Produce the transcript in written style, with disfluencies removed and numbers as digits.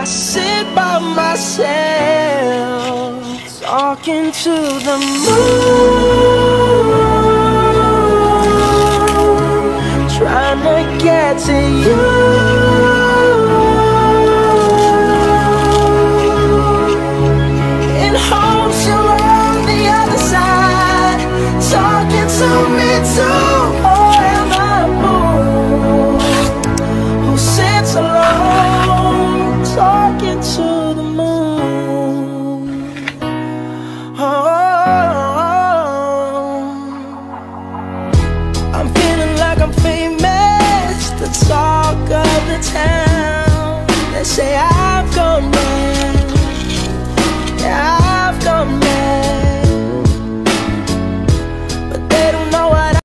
I sit by myself, talking to the moon, trying to get to you.